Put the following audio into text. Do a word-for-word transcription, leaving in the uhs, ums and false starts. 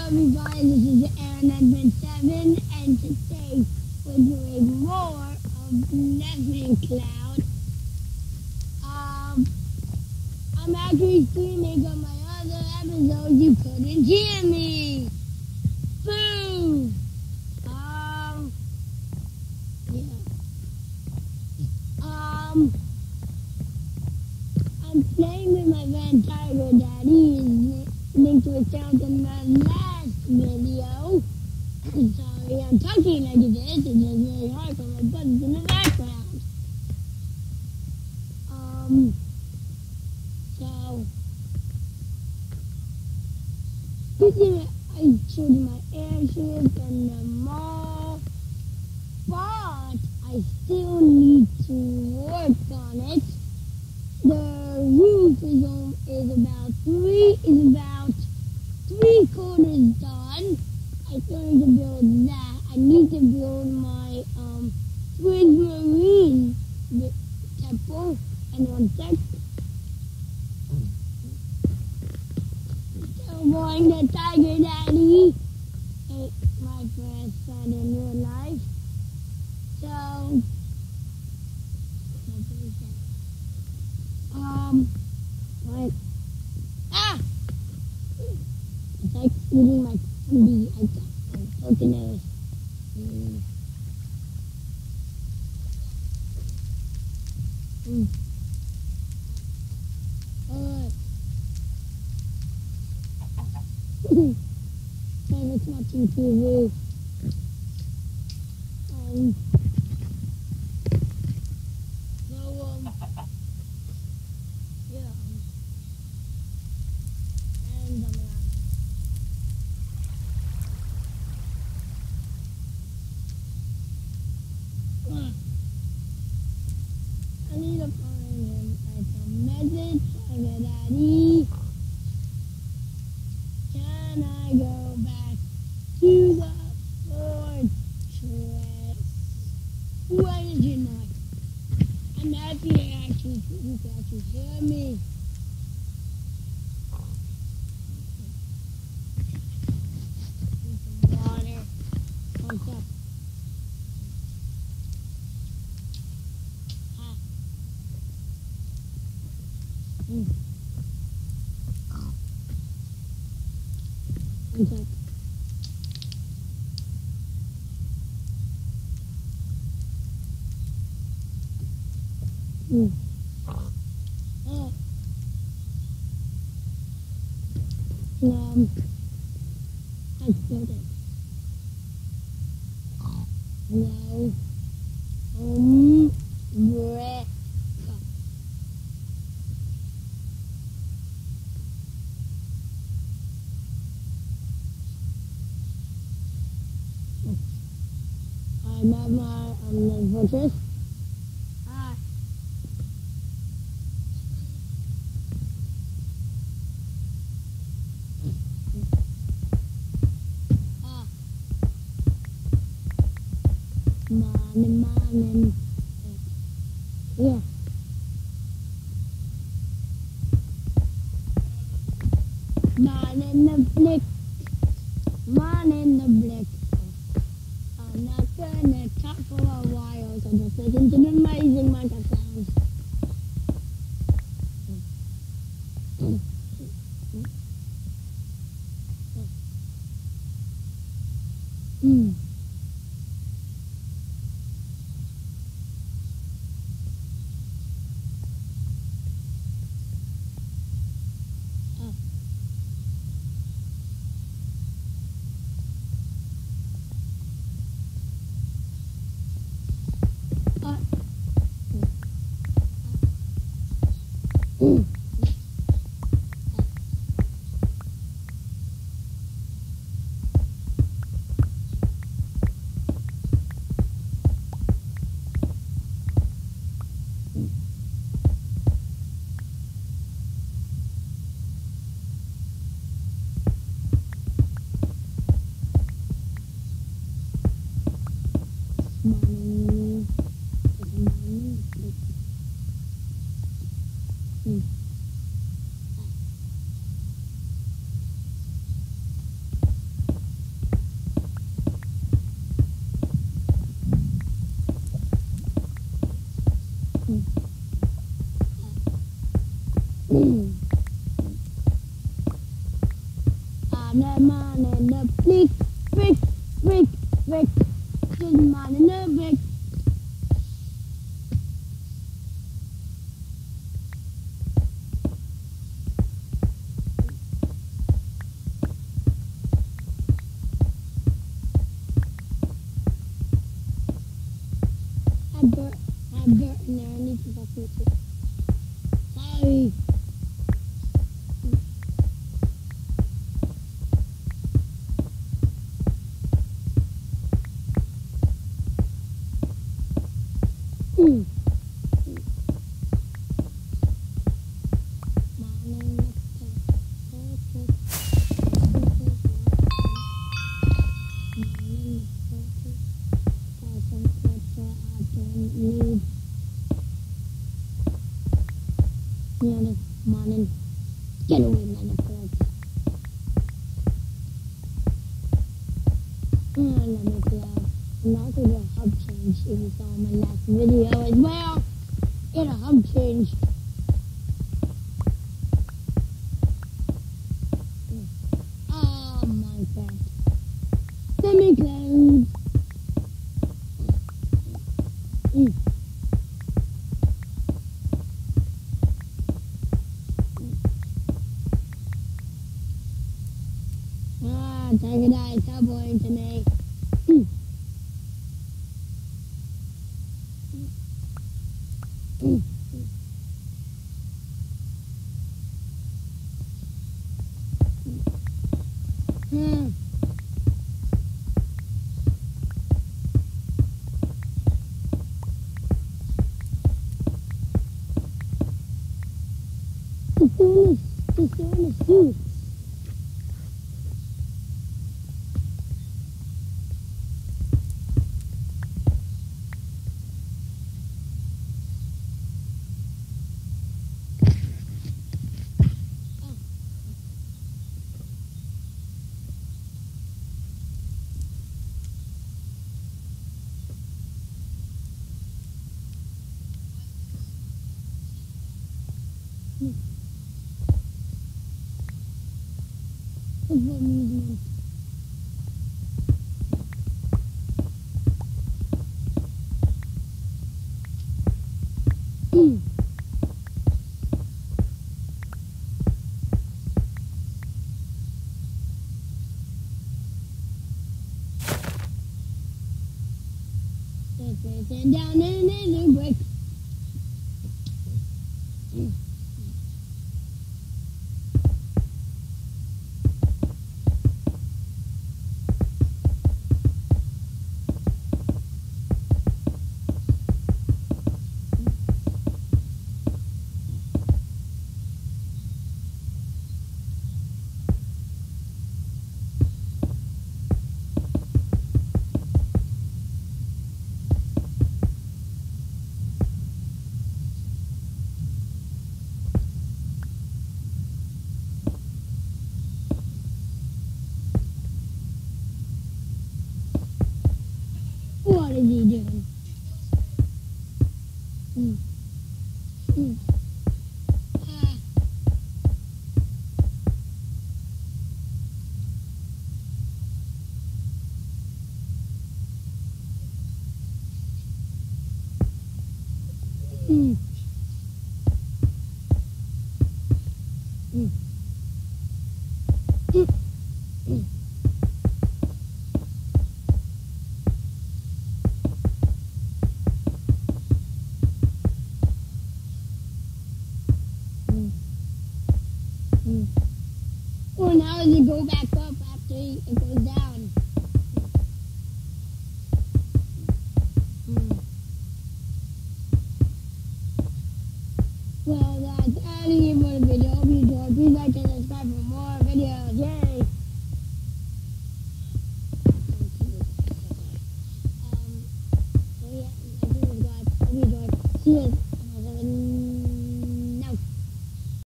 everybody, this is Aaron Edmund seven, and today we're doing more of Leslie Cloud. Um, I'm actually streaming on my other episode, you couldn't hear me. Boo! Um, yeah. Um, I'm playing with my Van Tiger Daddy. He's linked to his channel in the last video. Sorry, I'm talking like this. It's just really hard for my buttons in the background. Um, so, you see, I showed you my airship and the mall, but I still need to work on it. The roof is on, is about three is about three quarters done. I still need to build that. I need to build my um Swiss Marine temple. And one sec. Still going to Tiger Daddy. Hey, my first friend in real life. So. Um, what? Ah! It's like eating my candy. I got I'm poking it. Mm. Mm. Alright. Famous watching T V. Um, so, um, yeah. And I'm around. I need to find him at the message. Tiger Daddy. Can I go back to the fortress? Why did you not? I'm happy you actually, you can actually hear me. Need some water. What's up? Mm. What's up? Mm. Oh. Um, let's build it. No. Um, break. I'm at my um, fortress. Ah. Ah. Morning, morning. Yeah. Morning the blick. Morning the blick. I'm not gonna talk for a while, so just listen to the amazing Minecraft sounds. Mm. Oh. Uh. Mm. Morning. Good morning. Mm. morning, morning, the flick, flick, flick, flick. Good morning, the flick. Had Bert, had Bert in there. I need to talk to you. Sorry. Mm. Yeah, morning. Get away, man. Oh, let me play. I'm not going to hub change if you saw my last video as well. Get a hub change. Oh, Minecraft. Semi-close. Mm. Ah, Tiger cowboy to me. Mm. Mm. Mm. Just doing this, just doing this suit. Mm. What's that amusement? Mm. Sitting down in the brick. Mm. What is he doing? Mm. Mm. Ah. Mm. Mm. Mm. Mm. Mm. Mm. Well, now does it go back up after it goes down?